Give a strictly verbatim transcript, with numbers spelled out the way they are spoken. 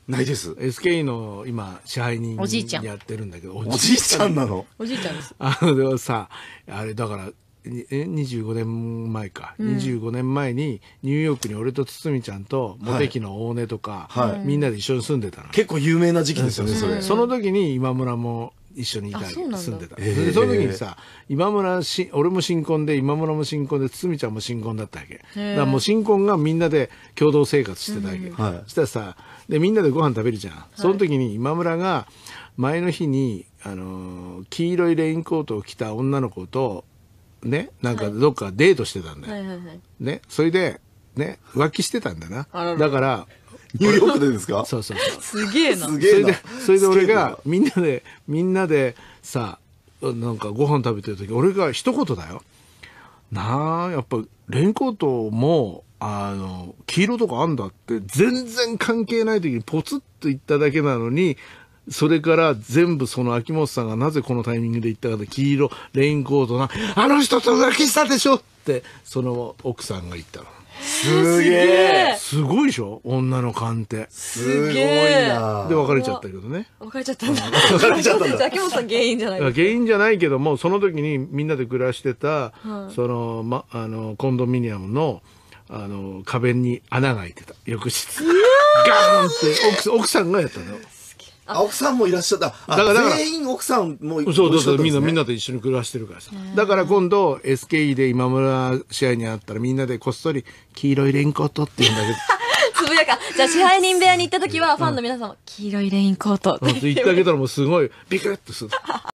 ないです。 エスケーイー の今支配人おじいちゃんやってるんだけど、 おじいちゃんなの。 おじいちゃんです。 あのでもさ、あれだからえにじゅうごねんまえか、うん、にじゅうごねんまえにニューヨークに俺と堤ちゃんとモテキの大根とか、はい、みんなで一緒に住んでたの。 結構有名な時期ですよね、うん、それ。 その時に今村も一緒にいたり住んでた。でその時にさ、今村し俺も新婚で今村も新婚で堤ちゃんも新婚だったわけ。だからもう新婚がみんなで共同生活してたわけ。うん、はい、そしたらさ、でみんなでご飯食べるじゃん。はい、その時に今村が前の日にあのー、黄色いレインコートを着た女の子とね、なんかどっかデートしてたんだよ。はいはいはいはい、ね、それでね浮気してたんだな。ららだからニューヨークでですか？ そうそうそう。 すげえな。 すげえな。 それでそれで俺がみんなでみんなでさ、なんかご飯食べてる時俺が一言だよ。なあやっぱレインコートもあの黄色とかあんだって全然関係ない時にポツッと言っただけなのに。それから全部その秋元さんがなぜこのタイミングで言ったかで黄色レインコートなあの人と浮気したでしょってその奥さんが言ったの。 すげえ。 すごいでしょ女の勘って。 すごいな。 で別れちゃったけどね。 別れちゃったんだ。 別れちゃったんだ。 秋元さん原因じゃないですか。原因じゃないけどもその時にみんなで暮らしてた、はい、そのまあのコンドミニアムのあの壁に穴が開いてた浴室。ガーンって奥、奥さんがやったの。 あ、奥さんもいらっしゃった。だから、全員奥さんもいらっしゃったんですね。 そうそう、みんな、みんなと一緒に暮らしてるからさ。だから今度、エスケーイー で今村試合にあったらみんなでこっそり黄色いレインコートって言うんだけど。 つぶやか。じゃあ支配人部屋に行った時はファンの皆さんも黄色いレインコートって言ってあげたらもうすごいビクッとする。